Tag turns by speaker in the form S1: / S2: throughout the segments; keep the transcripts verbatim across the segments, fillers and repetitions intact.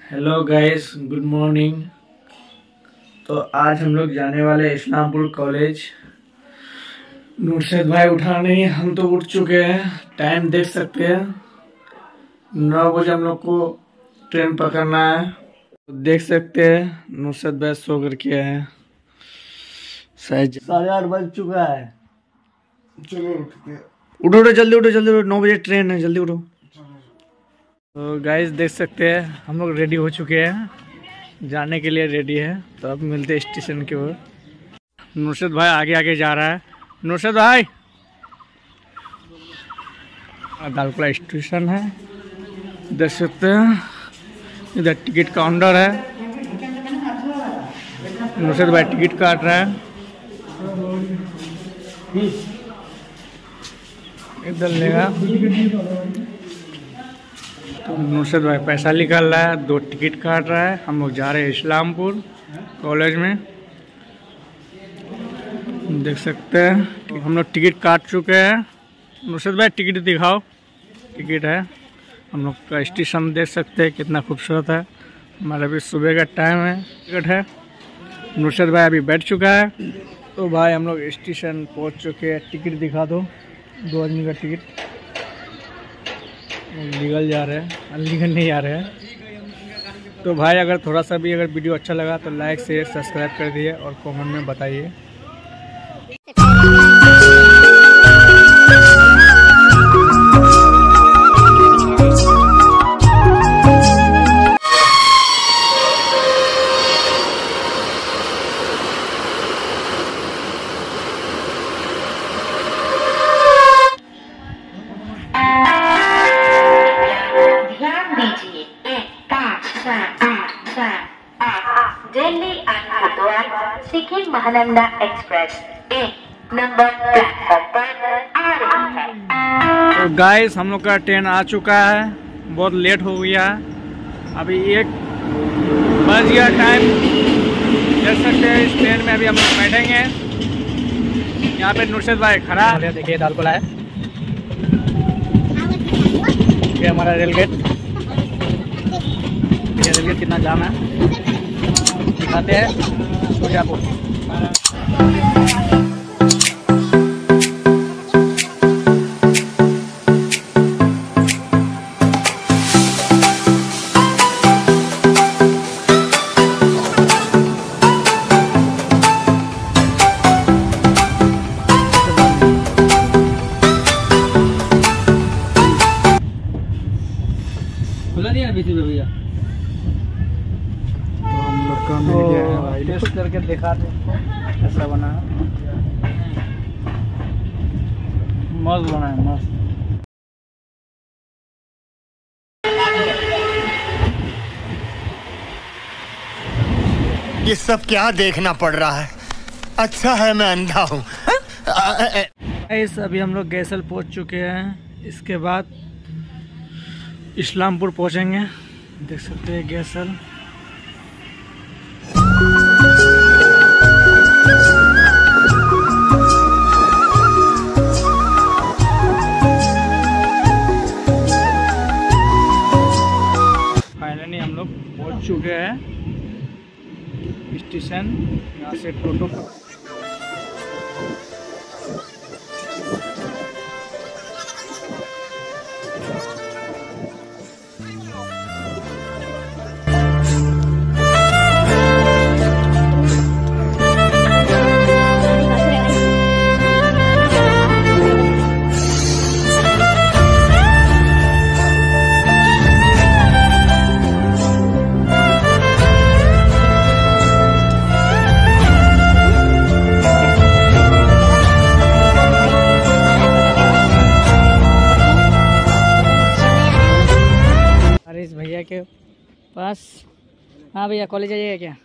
S1: Hello guys, good morning. तो आज हम लोग जाने वाले इस्लामपुर कॉलेज। नुरशद भाई उठा नहीं, हम तो उठ चुके हैं। टाइम देख सकते हैं, नौ बजे हम लोग को ट्रेन पकड़ना है। तो देख सकते हैं नुरशद भाई सो कर के हैं। शायद साढ़े आठ बज चुका है। चलो उठो उठो जल्दी उठो जल्दी उठो, नौ बजे ट्रेन है, जल्दी उठो। तो गाइस देख सकते हैं हम लोग रेडी हो चुके हैं, जाने के लिए रेडी है। तो अब मिलते हैं स्टेशन की ओर। नुरशद भाई आगे आगे जा रहा है। नुरशद भाई, दालकोला स्टेशन है, देख सकते हैं। इधर टिकट काउंटर है, नुरशद भाई टिकट काट रहा है। इधर लेगा तो नुरशद भाई पैसा निकाल रहा है, दो टिकट काट रहा है। हम लोग जा रहे हैं इस्लामपुर कॉलेज में। देख सकते हैं हम लोग टिकट काट चुके हैं। नुरशद भाई टिकट दिखाओ। टिकट है, हम लोग का स्टेशन देख सकते हैं कितना खूबसूरत है। हमारा भी सुबह का टाइम है, टिकट है। नुरशद भाई अभी बैठ चुका है। तो भाई हम लोग स्टेशन पहुंच चुके हैं। टिकट दिखा दो, दो आदमी का टिकट। निकल जा रहे हैं, निकल नहीं आ रहे हैं। तो भाई अगर थोड़ा सा भी अगर वीडियो अच्छा लगा तो लाइक शेयर सब्सक्राइब कर दिए और कमेंट में बताइए।
S2: दिल्ली हरिद्वार सिक्किम महानंदा एक्सप्रेस एक नंबर प्लेटफॉर्म पर आ रही है।
S1: तो गाइस हम लोग का ट्रेन आ चुका है, बहुत लेट हो गया। अभी एक बज गया टाइम। देख सकते हैं इस ट्रेन में अभी हम लोग बैठेंगे। यहाँ पे नुरशद भाई खड़ा है। देखिए दालकोला है, ये हमारा रेल गेट। ये रेल गेट कितना जाम है दिखाते हैं सुजापुर। खुला नहीं है बीच में भैया, टेस्ट करके दिखा दे कैसा बना है। मस्त बना है, मस्त।
S3: ये सब क्या देखना पड़ रहा है? अच्छा है मैं अंधा हूँ।
S1: अभी हम लोग गैसल पहुँच चुके हैं। इसके बाद इस्लामपुर पहुँचेंगे। देख सकते हैं गैसल। फाइनली हम लोग पहुंच चुके हैं स्टेशन। यहाँ से टोटो भैया के पास। हाँ भैया, कॉलेज आइएगा क्या?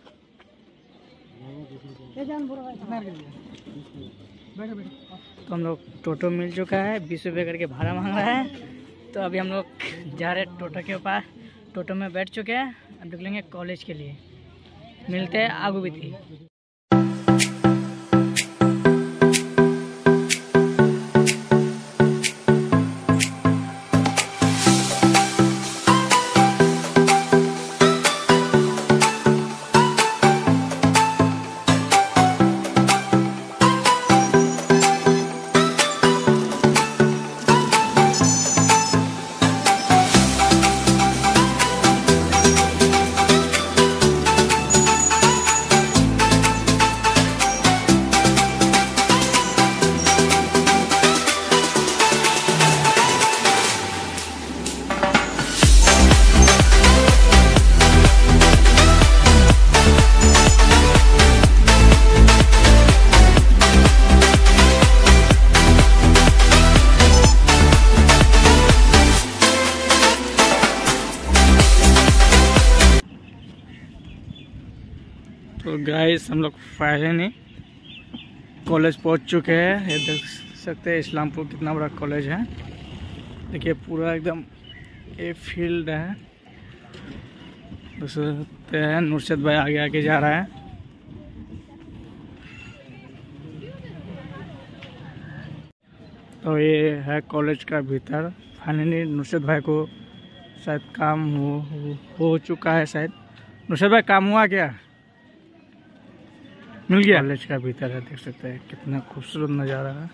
S1: तो हम लोग टोटो मिल चुका है, बीस रुपये करके भाड़ा मांग रहा है। तो अभी हम लोग जा रहे हैं टोटो के पास। टोटो में बैठ चुके हैं, अब निकलेंगे कॉलेज के लिए। मिलते हैं आगू भी थी। तो गाइस हम लोग फाइनली कॉलेज पहुंच चुके हैं। ये देख सकते हैं इस्लामपुर कितना बड़ा कॉलेज है। देखिए पूरा एकदम ये फील्ड है। देख सकते हैं नुरशद भाई आगे आगे जा रहा है। तो ये है कॉलेज का भीतर। फाइनली नुरशद भाई को शायद काम हो, हो, हो चुका है शायद। नुरशद भाई काम हुआ क्या? मिल गया। कॉलेज का भीतर है, देख सकते हैं कितना खूबसूरत नज़ारा है।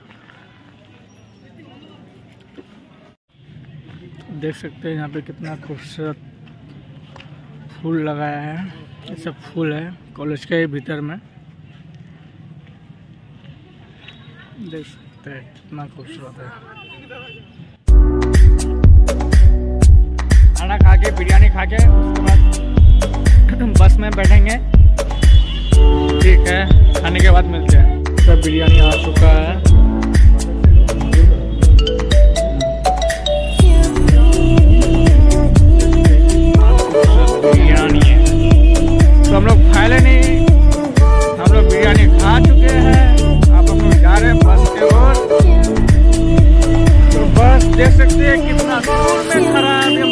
S1: देख सकते हैं यहाँ पे कितना खूबसूरत फूल लगाया है। ये सब फूल है कॉलेज के भीतर में। देख सकते हैं कितना खूबसूरत है। खाना खा के बिरयानी खा के उसके बाद बस में बैठेंगे। ठीक है, खाने के बाद मिलते हैं। सब बिरयानी आ चुका है। बिरयानी है तो हम लोग फाइनली नहीं, हम लोग बिरयानी खा चुके हैं। अब हम लोग जा रहे हैं बस के ओर। तो बस देख सकते हैं कितना दूर में खड़ा है।